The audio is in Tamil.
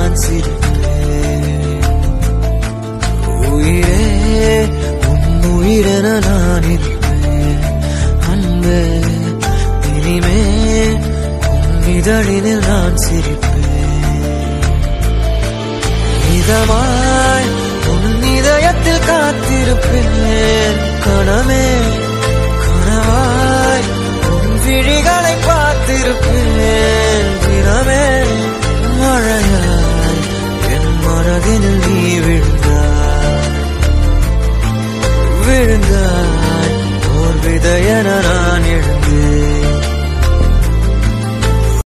நான் சிரிப்பேன். உயிரே உன் உயிரென நான் இருப்பேன். அன்பே இனிமே உன் இதழினில் நான் சிரிப்பேன். இதமாய் உன் இதயத்தில் காத்திருப்பேன். கணமே கனவாய் உன் விழிகளை பார்த்திருப்பேன். தினமே